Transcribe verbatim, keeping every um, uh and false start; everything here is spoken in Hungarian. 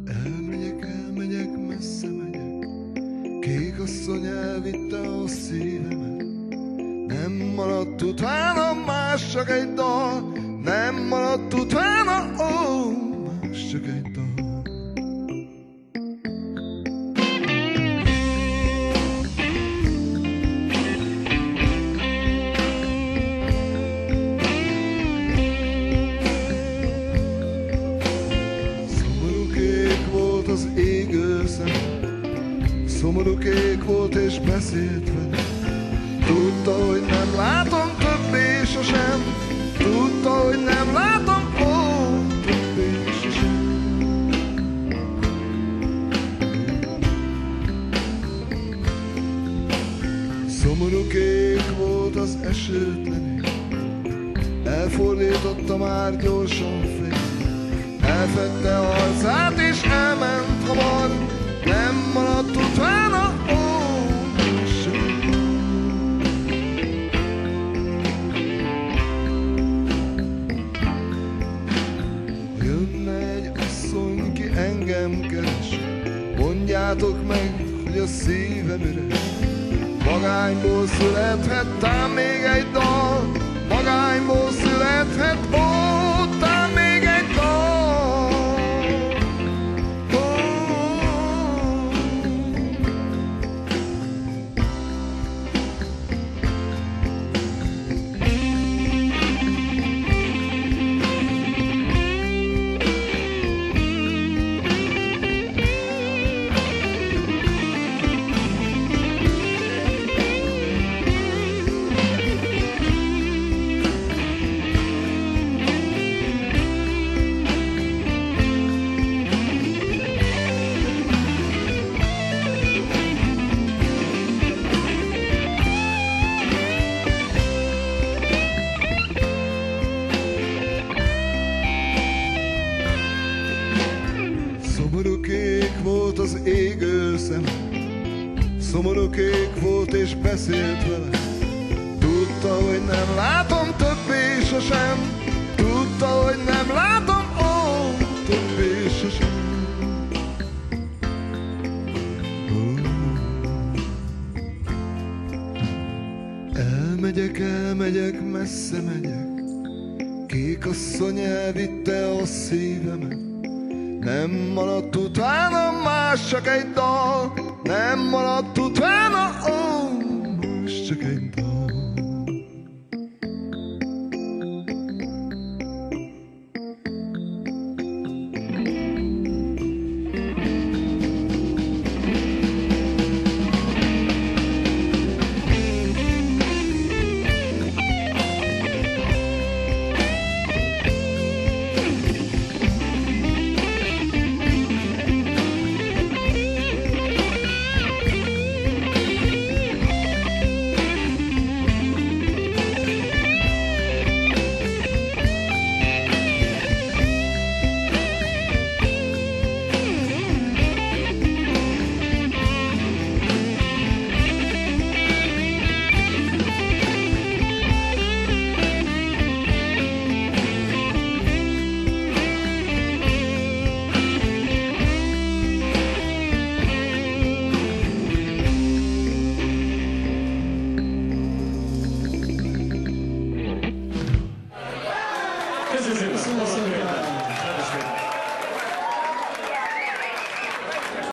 Elmegyek, elmegyek, messze megyek, kék asszony elvitte a szívemet. Nem maradt utána más, csak egy dal, nem maradt utána, ó, más, csak egy dal. Az égő szem, szomorú kék volt és beszélt vele. Tudta, hogy nem látom többé sosem, tudta, hogy nem látom, ó, többé sosem. Szomorú kék volt az esőtlen ég, elfordította már gyorsan fél. Elfette arcát és elment hamar, nem maradt utána, ó, sem. Jönne egy asszony, ki engem keres, mondjátok meg, hogy a szívem üres. Magányból születhet tám még egy dal, magányból születhet, ó, tám még egy dal. Szomorú kék volt az égő szem, szomorú kék volt és beszélt vele. Tudta, hogy nem látom többé sosem, tudta, hogy nem látom, ó, többé sosem. Ó. Elmegyek, elmegyek, messze megyek, kék asszony elvitte a szívemet. Nem maradt utána más, csak egy dal, nem maradt utána, ó, más, csak egy dal.